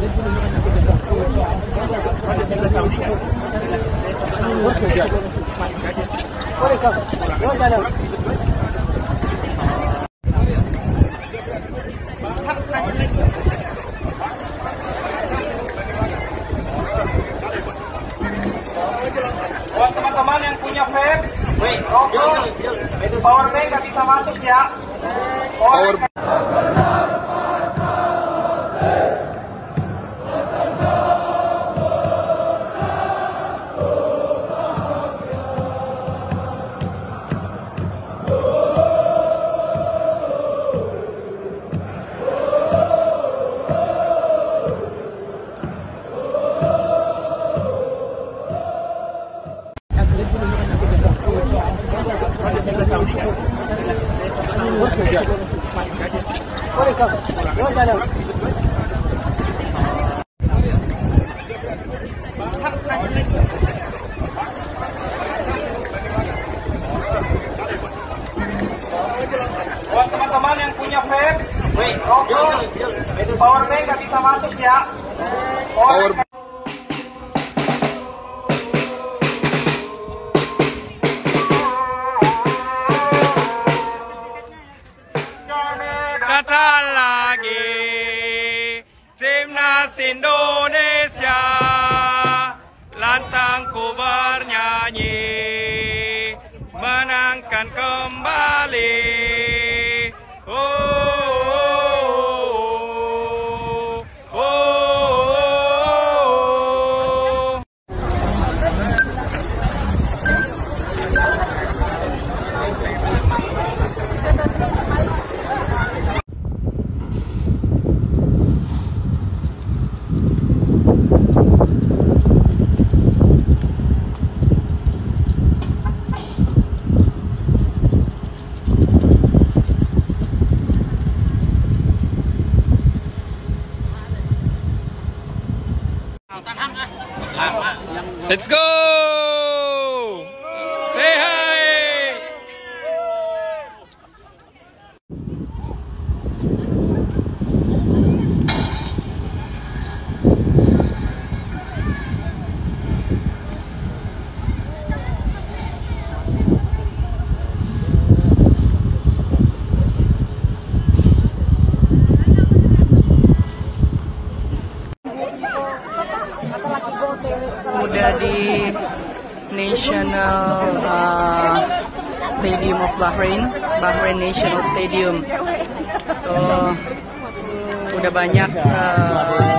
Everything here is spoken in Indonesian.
Buat teman-teman yang punya vape, itu power bank nggak bisa masuk ya. Power bank. Buat teman-teman yang punya vape, itu power bank nggak bisa masuk ya. Power bank. Datang lagi Timnas Indonesia, lantang ku bernyanyi, menangkan kembali. Oh, oh, oh, oh, oh. Let's go! Say hi! Udah di National Stadium of Bahrain National Stadium. Tuh, udah banyak